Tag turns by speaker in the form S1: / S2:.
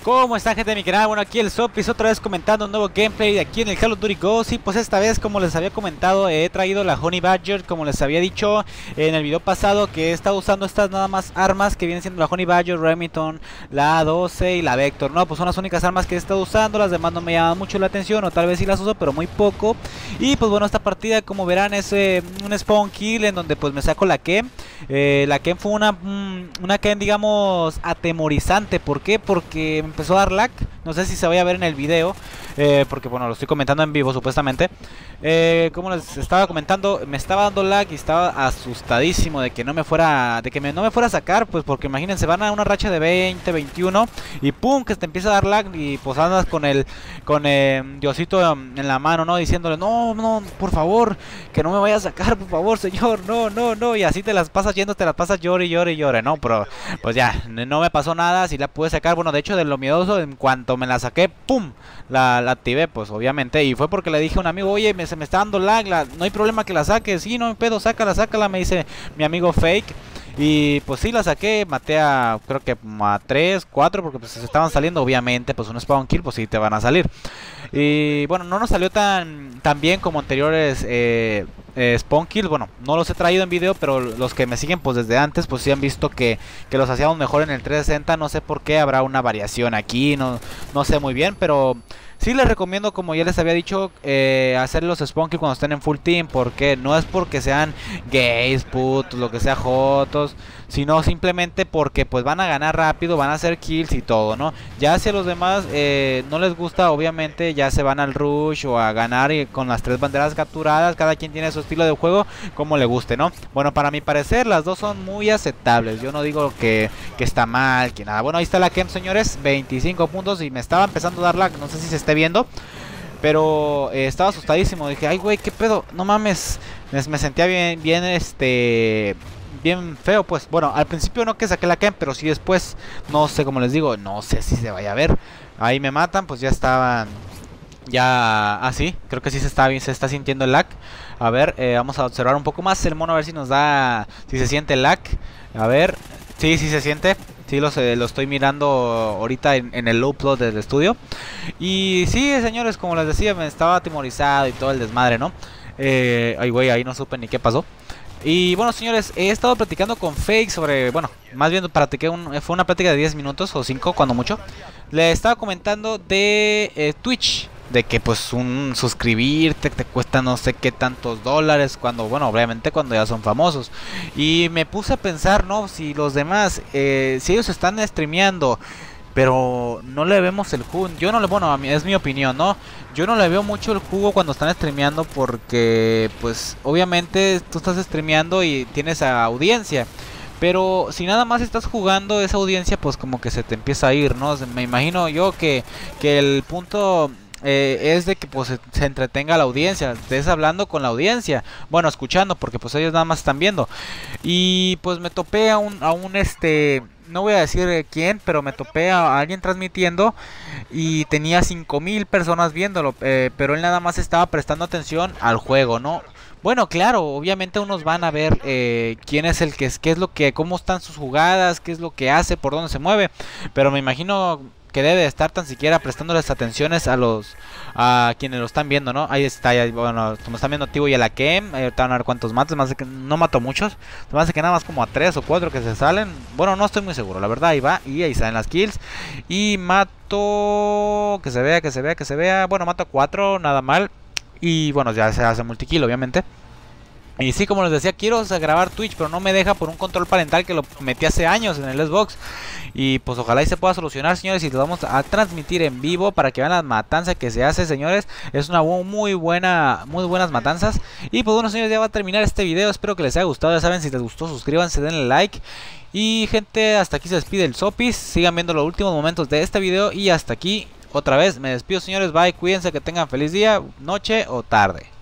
S1: ¿Cómo está, gente de mi canal? Bueno, aquí el Sopis otra vez comentando un nuevo gameplay de aquí en el Call of Duty Ghosts. Y pues esta vez, como les había comentado, he traído la Honey Badger. Como les había dicho en el video pasado, que he estado usando estas nada más armas que vienen siendo la Honey Badger, Remington, la A12 y la Vector. No, pues son las únicas armas que he estado usando. Las demás no me llaman mucho la atención, o tal vez sí las uso, pero muy poco. Y pues bueno, esta partida, como verán, es un spawn kill en donde pues me saco la Kem. La Kem fue una Kem, digamos, atemorizante. ¿Por qué? Porque me empezó a dar lag. No sé si se vaya a ver en el video, porque bueno, lo estoy comentando en vivo supuestamente. Como les estaba comentando, me estaba dando lag y estaba asustadísimo de que no me fuera a sacar, pues porque imagínense, van a una racha de 20, 21 y pum, que te empieza a dar lag y pues andas con el Diosito en la mano, ¿no? Diciéndole, no, por favor, que no me vaya a sacar, por favor, señor, no, y así te las pasas llore, ¿no? Pero pues ya, no me pasó nada, si la pude sacar. Bueno, de hecho, de lo miedoso, en cuanto me la saqué, pum, la activé, pues obviamente, y fue porque le dije a un amigo, oye, se me está dando lag, no hay problema que la saques. Sí, no hay pedo, sácala, me dice mi amigo Fake. Y pues sí, la saqué, maté a, creo que a 3, 4, porque pues se estaban saliendo, obviamente, pues un spawn kill, pues sí te van a salir. Y bueno, no nos salió tan bien como anteriores spawn kill. Bueno, no los he traído en video, pero los que me siguen pues desde antes, pues sí han visto que los hacíamos mejor en el 360. No sé por qué, habrá una variación aquí, no sé muy bien, pero sí les recomiendo, como ya les había dicho, hacer los spawn kill cuando estén en full team. Porque no es porque sean gays, putos, lo que sea, jotos, sino simplemente porque pues van a ganar rápido, van a hacer kills y todo, ¿no? Ya si a los demás no les gusta, obviamente ya se van al rush o a ganar y con las 3 banderas capturadas. Cada quien tiene su estilo de juego como le guste, ¿no? Bueno, para mi parecer las dos son muy aceptables. Yo no digo que está mal, que nada. Bueno, ahí está la Kem, señores, 25 puntos y me estaba empezando a dar lag, no sé si se esté viendo, pero estaba asustadísimo. Dije, ay güey, qué pedo, no mames, me sentía bien feo, pues. Bueno, al principio no que saqué la Kem, pero sí después, no sé, como les digo, no sé si se vaya a ver. Ahí me matan, pues ya estaban, ya así, creo que sí se está sintiendo el lag. A ver, vamos a observar un poco más el mono, a ver si nos da, si se siente el lag. A ver, sí se siente. Sí, lo estoy mirando ahorita en el upload del estudio. Y sí, señores, como les decía, me estaba atemorizado y todo el desmadre, ¿no? Ay, güey, ahí no supe ni qué pasó. Y bueno, señores, he estado platicando con Fake sobre, bueno, más bien platiqué fue una plática de 10 minutos o 5 cuando mucho. Le estaba comentando de Twitch, de que pues un suscribirte te cuesta no sé qué tantos dólares, cuando, bueno, obviamente cuando ya son famosos. Y me puse a pensar, ¿no? Si los demás, si ellos están streameando, pero no le vemos el jugo. Yo no le, bueno, es mi opinión, ¿no? Yo no le veo mucho el jugo cuando están streameando, porque pues obviamente tú estás streameando y tienes audiencia. Pero si nada más estás jugando, esa audiencia pues como que se te empieza a ir, ¿no? Me imagino yo que el punto es de que pues se entretenga la audiencia, estés hablando con la audiencia, bueno, escuchando, porque pues ellos nada más están viendo. Y pues me topé a un no voy a decir quién, pero me topé a alguien transmitiendo y tenía 5000 personas viéndolo, pero él nada más estaba prestando atención al juego, ¿no? Bueno, claro, obviamente unos van a ver quién es el qué es lo que, cómo están sus jugadas, qué es lo que hace, por dónde se mueve, pero me imagino que debe de estar tan siquiera prestándoles atenciones a quienes lo están viendo, ¿no? Ahí está, ya, bueno, como están viendo Tibo y a la Kem, ahorita van a ver cuántos matos, más de que no mato muchos, más de que nada más como a 3 o 4 que se salen, bueno, no estoy muy seguro, la verdad. Ahí va, y ahí salen las kills, y mato, que se vea, bueno, mato a 4, nada mal, y bueno, ya se hace multikill, obviamente. Y sí, como les decía, quiero grabar Twitch, pero no me deja por un control parental que lo metí hace años en el Xbox. Y pues ojalá y se pueda solucionar, señores, y lo vamos a transmitir en vivo para que vean las matanzas que se hace, señores. Es una muy buenas matanzas. Y pues bueno, señores, ya va a terminar este video. Espero que les haya gustado. Ya saben, si les gustó, suscríbanse, denle like. Y gente, hasta aquí se despide el Sopis. Sigan viendo los últimos momentos de este video. Y hasta aquí, otra vez, me despido, señores. Bye, cuídense, que tengan feliz día, noche o tarde.